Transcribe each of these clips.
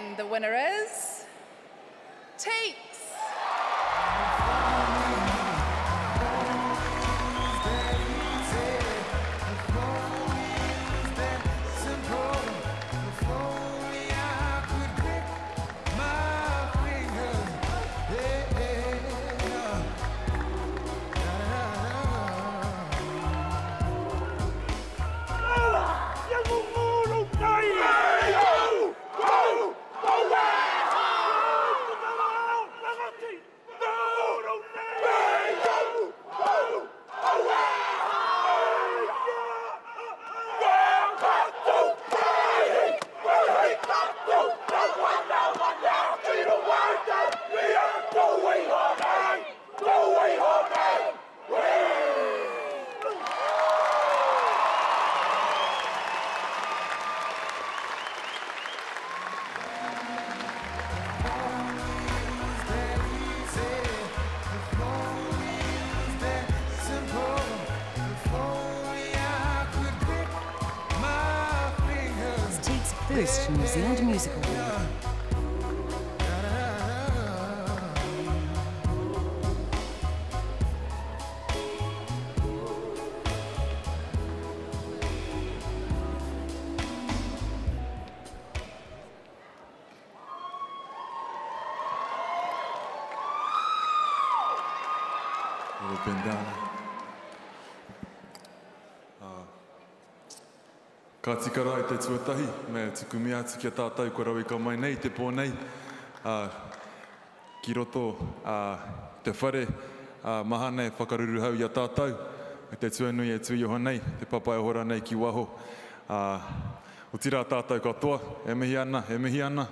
And the winner is Teeks. First New Zealand Music Award. Ka tikara e te tuatahi, me tukumi atu ki a tātou ko rawi ka mai nei, te pōnei. Ki roto te whare, maha nei whakaruru hau i a tātou. Me te tuanui e tuioho nei, te papai hora nei ki waho. O tira tātou katoa, e mihi ana, e mihi ana.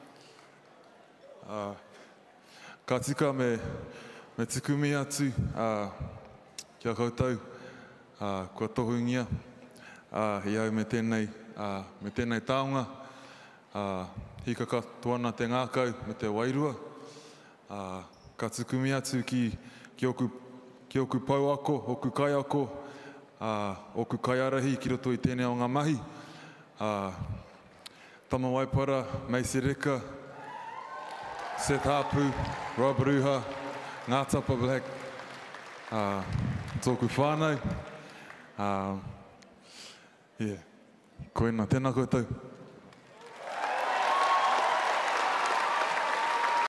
Ka tika me tukumi atu ki a koutou, kua tohungia. I au me tēnei taonga, hika katoana te ngākau me te wairua. Ka tukumi atu ki oku pau ako, oku kai ako, oku kai arahi ki roto i tēnei o ngā mahi. Tama Waipara, Macy Reka, Seth Hapu, Rob Ruha, Ngātapa Black, tōku whānau. Yeah, koina, tēnā koutou.